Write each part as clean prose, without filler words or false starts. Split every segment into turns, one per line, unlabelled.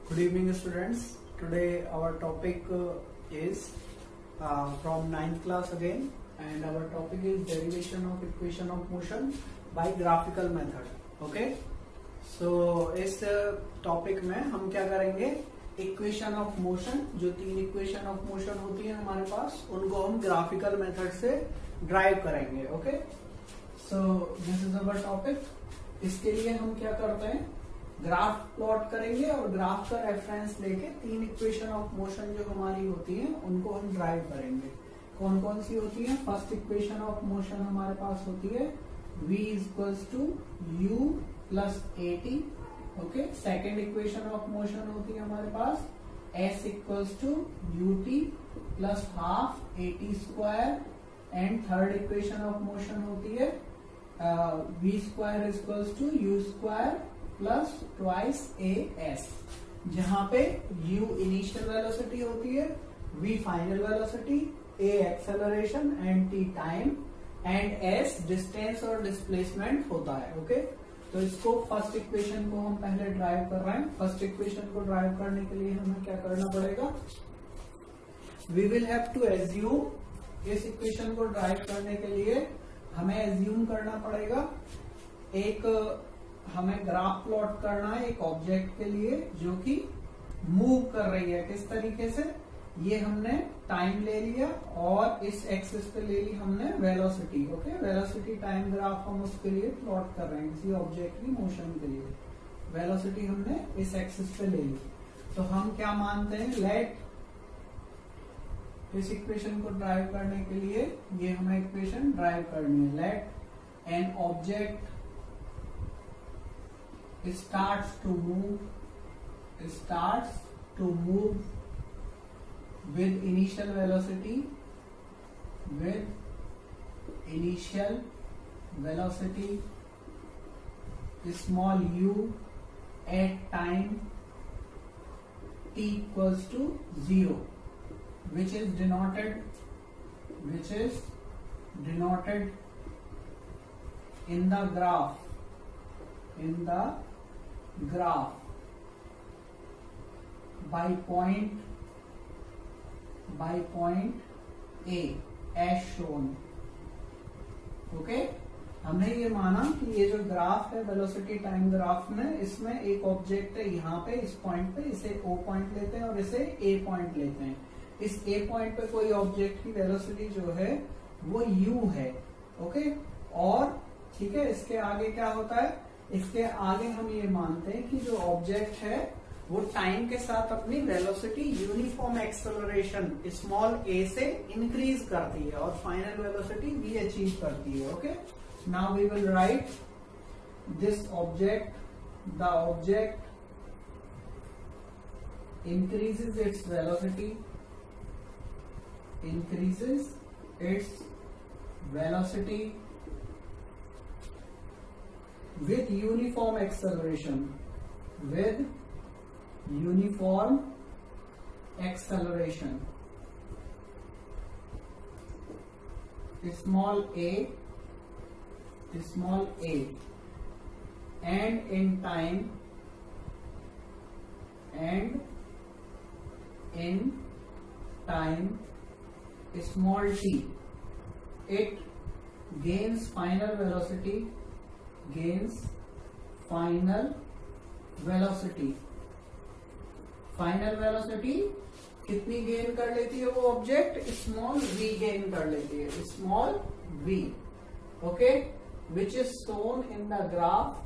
Good evening, students. Today our topic is from 9th class again, and our topic is derivation of equation of motion by graphical method. Okay. So इस topic में हम क्या करेंगे, equation of motion, जो तीन equation of motion होती है हमारे पास, उनको हम ग्राफिकल मेथड से ड्राइव करेंगे. Okay. So this is our topic. इसके लिए हम क्या करते हैं, ग्राफ प्लॉट करेंगे और ग्राफ का रेफरेंस लेके तीन इक्वेशन ऑफ मोशन जो हमारी होती हैं उनको हम ड्राइव करेंगे. कौन कौन सी होती है? फर्स्ट इक्वेशन ऑफ मोशन हमारे पास होती है v equals to u plus at. Okay. Second equation of motion होती है हमारे पास s equals to ut plus half at square. And third equation of motion होती है v square equals to u square plus twice a s, जहां पे u initial velocity होती है, v final velocity, a acceleration and t time and s distance और displacement होता है. Okay. तो इसको फर्स्ट इक्वेशन को हम पहले ड्राइव कर रहे हैं. फर्स्ट इक्वेशन को ड्राइव करने के लिए हमें क्या करना पड़ेगा, we will have to assume. इस इक्वेशन को ड्राइव करने के लिए हमें एज्यूम करना पड़ेगा, एक हमें ग्राफ प्लॉट करना है एक ऑब्जेक्ट के लिए जो कि मूव कर रही है. किस तरीके से, ये हमने टाइम ले लिया और इस एक्सिस पे ले ली हमने velocity. Okay. Velocity time graph हम उसके लिए प्लॉट कर रहे हैं, किसी ऑब्जेक्ट की मोशन के लिए. वेलोसिटी हमने इस एक्सिस पे ले ली. तो हम क्या मानते हैं, लेट, इस इक्वेशन को ड्राइव करने के लिए ये हमें इक्वेशन ड्राइव करनी है. Let an object starts to move with initial velocity small u at time t equals to 0, which is denoted in the graph by point A as shown. Okay. हमने ये माना कि ये जो ग्राफ है velocity time graph में, इसमें एक ऑब्जेक्ट है यहाँ पे, इस पॉइंट पे, इसे O पॉइंट लेते हैं और इसे A पॉइंट लेते हैं. इस A पॉइंट पे कोई ऑब्जेक्ट की वेलोसिटी जो है वो u है. ओके. और ठीक है, इसके आगे क्या होता है, इसके आगे हम ये मानते हैं कि जो ऑब्जेक्ट है वो टाइम के साथ अपनी velocity uniform acceleration small a से इंक्रीज करती है और फाइनल वेलोसिटी v अचीव करती है. Okay. Now we will write this object, the object increases its velocity with uniform acceleration, small a, and in time small t, it gains final velocity कितनी gain कर लेती है वो object, small v gain कर लेती है, small v. Okay. Which is shown in the graph,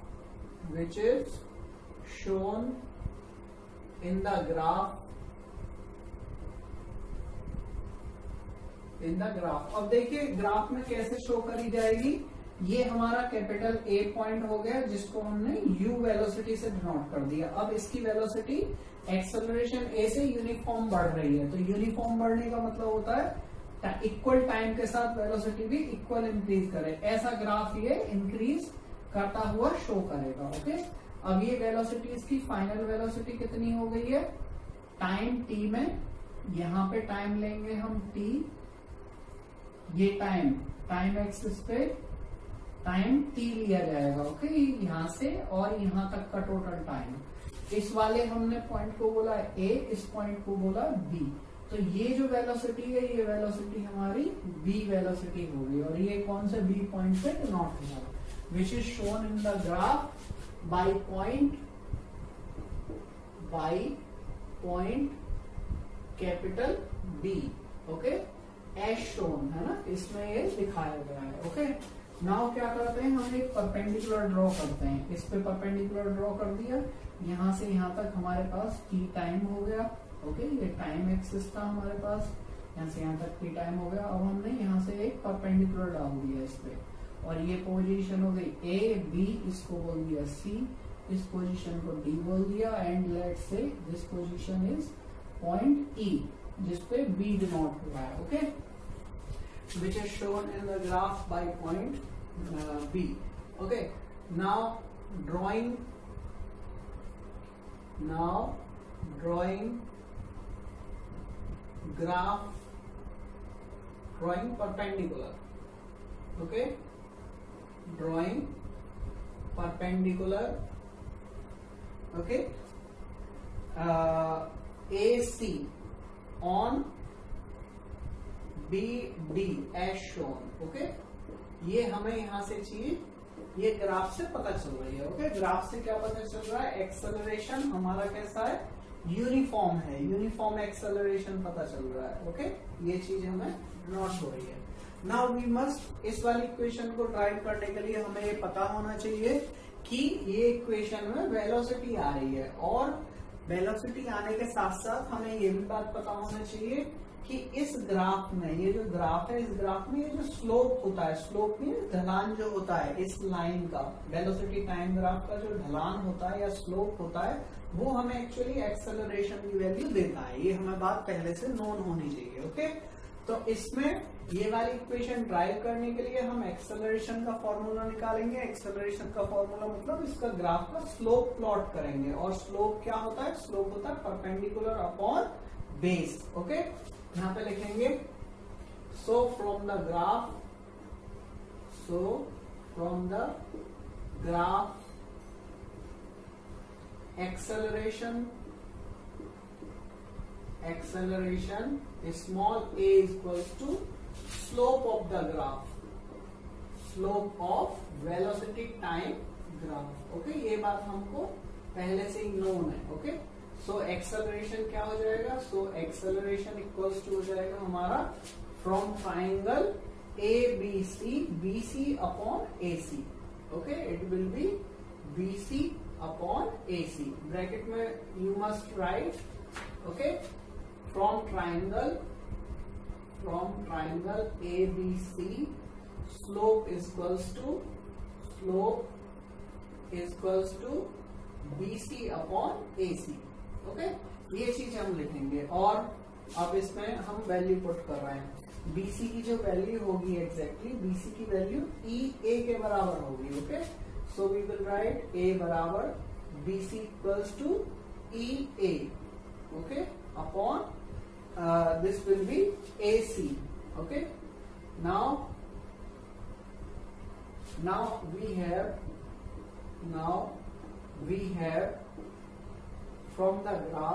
अब देखिए ग्राफ में कैसे शो करी जाएगी. ये हमारा कैपिटल A पॉइंट हो गया जिसको हमने u वेलोसिटी से डिनोट कर दिया. अब इसकी वेलोसिटी एक्सेलरेशन A से यूनिफॉर्म बढ़ रही है. तो यूनिफॉर्म बढ़ने का मतलब होता है इक्वल टाइम के साथ वेलोसिटी भी इक्वल इंक्रीज करे. ऐसा ग्राफ ये इंक्रीज करता हुआ शो करेगा. ओके. अब ये वेलोसिटी, इसकी फाइनल वेलोसिटी कितनी हो गई है, टाइम t में, यहाँ पे टाइम लेंगे हम t, ये टाइम एक्सिस पे टाइम t लिया जाएगा, ओके, यहां से और यहां तक का टोटल टाइम। इस वाले हमने पॉइंट को बोला ए, इस पॉइंट को बोला बी, तो ये जो वेलोसिटी है ये वेलोसिटी हमारी बी वेलोसिटी होगी, और ये कौन से बी पॉइंट पे डिनोट होगा, which is shown in the graph by point capital B, okay, as shown है ना, इसमें ये दिखाया गया है। ओके, नाउ क्या करते हैं, हम एक परपेंडिकुलर ड्रॉ करते हैं, इस पे परपेंडिकुलर ड्रॉ कर दिया, यहां से यहां तक हमारे पास t टाइम हो गया। ओके, ये टाइम एक्सिस था हमारे पास, यहाँ से यहाँ तक t टाइम हो गया। अब हमने यहाँ से एक परपेंडिकुलर डाल दिया इस पे, और ये पोजीशन हो गई ए, बी, इसको बोल दिया सी, इस पोजीशन को डी बोल दिया, and let's say this position is point E, जिसपे बी डिनोट हुआ है। Okay, which is shown in the graph by point B. Okay, now drawing graph, drawing perpendicular. Okay, drawing perpendicular. Okay, AC on BD as shown. Okay, ये हमें यहां से चीज ये graph से पता चल रही है। ओके, ग्राफ से क्या पता चल रहा है, एक्सेलरेशन हमारा कैसा है, यूनिफॉर्म है, यूनिफॉर्म एक्सेलरेशन पता चल रहा है। ओके, ये चीज हमें नोट हो रही है। नाउ वी मस्ट, इस वाली इक्वेशन को ड्राइव करने के लिए हमें ये पता होना चाहिए कि ये इक्वेशन में वेलोसिटी आ रही है, और वेलोसिटी आने के साथ साथ हमें ये भी बात पता होना चाहिए कि इस ग्राफ में, ये जो ग्राफ है, इस ग्राफ में ये जो स्लोप होता है, स्लोप में ढलान जो होता है इस लाइन का, वेलोसिटी टाइम ग्राफ का जो ढलान होता है या स्लोप होता है, वो हमें एक्चुअली एक्सेलरेशन की वैल्यू देता है। ये हमें बात पहले से नोन होनी चाहिए। ओके, तो इसमें ये वाली इक्वेशन ड्राइव करने के लिए हम एक्सेलरेशन का फॉर्मूला निकालेंगे। एक्सेलरेशन का फॉर्मूला मतलब इसका ग्राफ का स्लोप प्लॉट करेंगे, और स्लोप क्या होता है, स्लोप होता है परपेंडिकुलर अपॉन बेस। ओके, यहां पे लिखेंगे, so from the graph acceleration small a equals to slope of the graph, slope of velocity time graph. Okay, ये बात हमको पहले से ही नोन है। ओके, सो एक्सेलरेशन क्या हो जाएगा, सो एक्सेलरेशन इक्वल्स टू हो जाएगा हमारा from triangle A B C, B C upon A C. Okay, it will be B C upon A C, bracket में you must write, okay, from triangle A B C, slope equals to B C upon A C. Okay, ये चीज हम लिखेंगे, और अब इसमें हम value put कर रहे हैं। बीसी की जो वैल्यू होगी एग्जैक्टली, बीसी की वैल्यू ई ए के बराबर होगी। Okay, so we will write A बराबर BC equals to E A, okay, upon this will be A C. Okay, now we have from the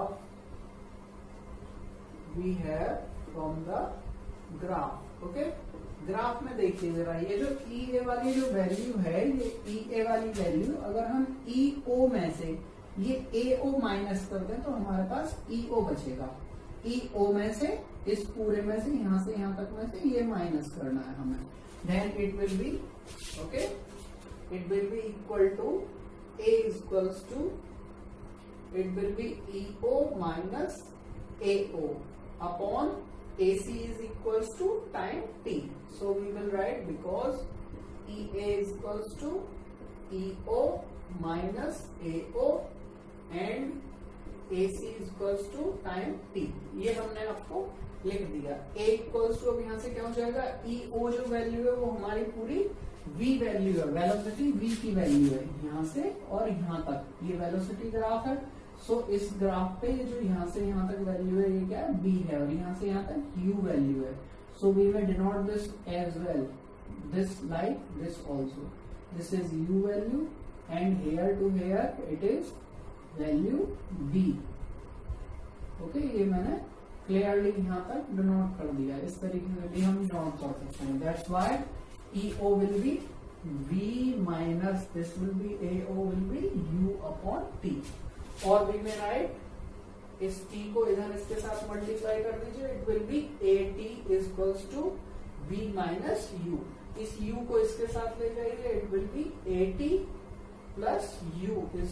graph, okay, graph में देखिए जरा, ये जो ई ए वाली जो वैल्यू है, ये ई ए वाली वैल्यू अगर हम ई ओ में से ये ए ओ माइनस कर दें तो हमारे पास ई ओ बचेगा। ई ओ में से, इस पूरे में से, यहां से यहां तक में से ये माइनस करना है हमें, then it will be, okay, it will be equal to A equals to, it will be EO minus AO upon AC is equals to time T. So we will write, because EA is equals to EO minus AO and AC is equals to time T. ये हमने आपको लिख दिया। A equals to, अब यहाँ से क्या हो जाएगा, EO जो वैल्यू है वो हमारी पूरी V वैल्यू है, वेलोसिटी V की वैल्यू है, यहाँ से और यहाँ तक ये वेलोसिटी ग्राफ है। सो इस ग्राफ पे जो यहाँ से यहाँ तक वैल्यू है, ये क्या है, B है, और यहाँ से यहाँ तक U वैल्यू है। So we will denote this as well, this like this also, this is U value, and here to here it is value b। Okay, ये मैंने क्लियरली यहाँ तक डिनोट कर दिया। इस तरीके से भी हम डिनोट कर सकते हैं। That's why EO will be V minus this will be AO will be U upon T। और वी में राइट इस T को इधर इसके साथ मल्टीप्लाई कर दीजिए, it will be AT is equals to B minus U। इस U को इसके साथ ले जाइए, it will be AT plus U is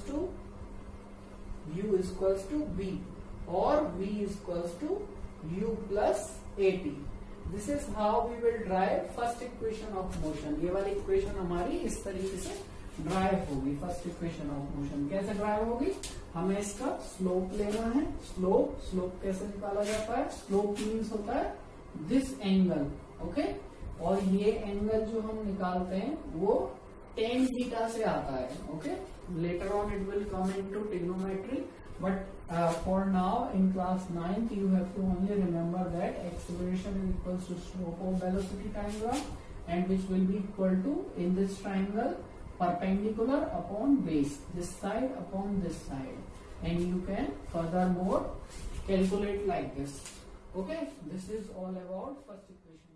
equals to B और V is equals to U plus AT। This is how we will derive first equation of motion। ये वाली equation हमारी इस तरीके से ड्राइव होगी। फर्स्ट इक्वेशन ऑफ मोशन कैसे derive होगी? हमें इसका स्लोप लेना है। स्लोप कैसे निकाला जाता है? स्लोप मीन्स होता है दिस एंगल। ओके, और ये एंगल जो हम निकालते हैं वो tan थीटा से आता है। Okay, later on it will come into trigonometry, but for now in class 9th you have to only remember that acceleration is equals to slope of velocity triangle, and which will be equal to, in this triangle, perpendicular upon base, this side upon this side, and you can furthermore calculate like this. Okay, this is all about first equation.